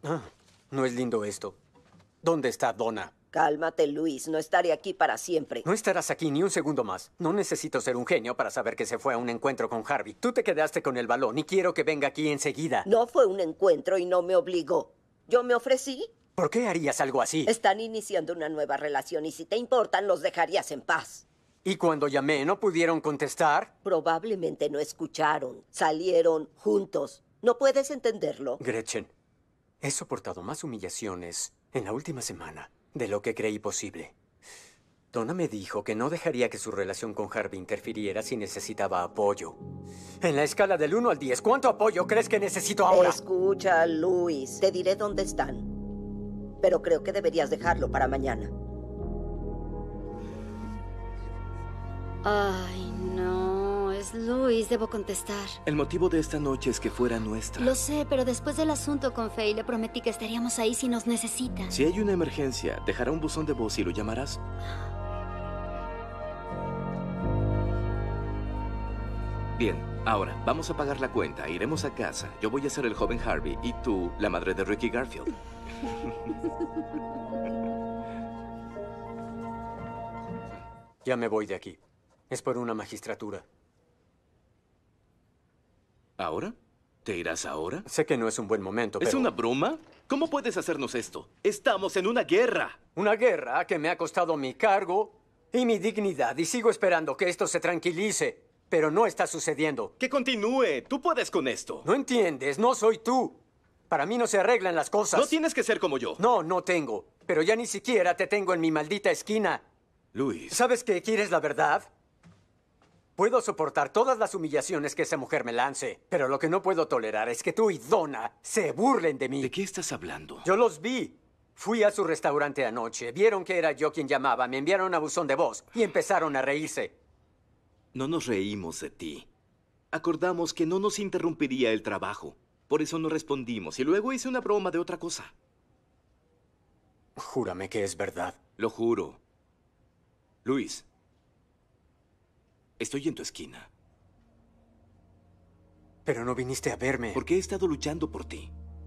No es lindo esto. ¿Dónde está Donna? Cálmate, Luis. No estaré aquí para siempre. No estarás aquí ni un segundo más. No necesito ser un genio para saber que se fue a un encuentro con Harvey. Tú te quedaste con el balón y quiero que venga aquí enseguida. No fue un encuentro y no me obligó. Yo me ofrecí. ¿Por qué harías algo así? Están iniciando una nueva relación y si te importan, los dejarías en paz. ¿Y cuando llamé no pudieron contestar? Probablemente no escucharon. Salieron juntos. ¿No puedes entenderlo? Gretchen, he soportado más humillaciones en la última semana de lo que creí posible. Donna me dijo que no dejaría que su relación con Harvey interfiriera si necesitaba apoyo. En la escala del 1 al 10, ¿cuánto apoyo crees que necesito ahora? Escucha, Luis. Te diré dónde están. Pero creo que deberías dejarlo para mañana. Ay, no. Es Luis. Debo contestar. El motivo de esta noche es que fuera nuestra. Lo sé, pero después del asunto con Faye le prometí que estaríamos ahí si nos necesitan. Si hay una emergencia, dejará un buzón de voz y lo llamarás. Bien, ahora, vamos a pagar la cuenta. Iremos a casa. Yo voy a ser el joven Harvey y tú, la madre de Ricky Garfield. Ya me voy de aquí. Es por una magistratura. ¿Ahora? ¿Te irás ahora? Sé que no es un buen momento, pero... ¿Es una broma? ¿Cómo puedes hacernos esto? ¡Estamos en una guerra! Una guerra que me ha costado mi cargo y mi dignidad. Y sigo esperando que esto se tranquilice. Pero no está sucediendo. ¡Que continúe! ¡Tú puedes con esto! No entiendes, no soy tú. Para mí no se arreglan las cosas. No tienes que ser como yo. No, no tengo. Pero ya ni siquiera te tengo en mi maldita esquina. Luis. ¿Sabes qué? ¿Quieres la verdad? Puedo soportar todas las humillaciones que esa mujer me lance, pero lo que no puedo tolerar es que tú y Donna se burlen de mí. ¿De qué estás hablando? Yo los vi. Fui a su restaurante anoche, vieron que era yo quien llamaba, me enviaron a buzón de voz y empezaron a reírse. No nos reímos de ti. Acordamos que no nos interrumpiría el trabajo. Por eso no respondimos y luego hice una broma de otra cosa. Júrame que es verdad. Lo juro. Luis, estoy en tu esquina. Pero no viniste a verme. Porque he estado luchando por ti.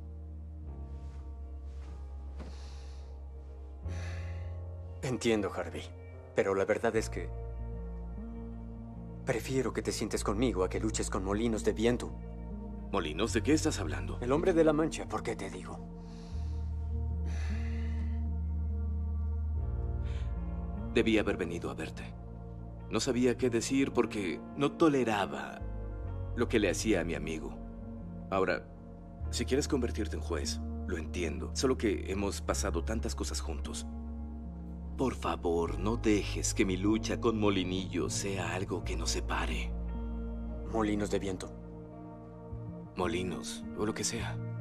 Entiendo, Harvey. Pero la verdad es que... prefiero que te sientes conmigo a que luches con molinos de viento. ¿Molinos? ¿De qué estás hablando? El hombre de la mancha, ¿por qué te digo? Debí haber venido a verte. No sabía qué decir porque no toleraba lo que le hacía a mi amigo. Ahora, si quieres convertirte en juez, lo entiendo. Solo que hemos pasado tantas cosas juntos. Por favor, no dejes que mi lucha con Molinillo sea algo que nos separe. Molinos de viento. Molinos, o lo que sea.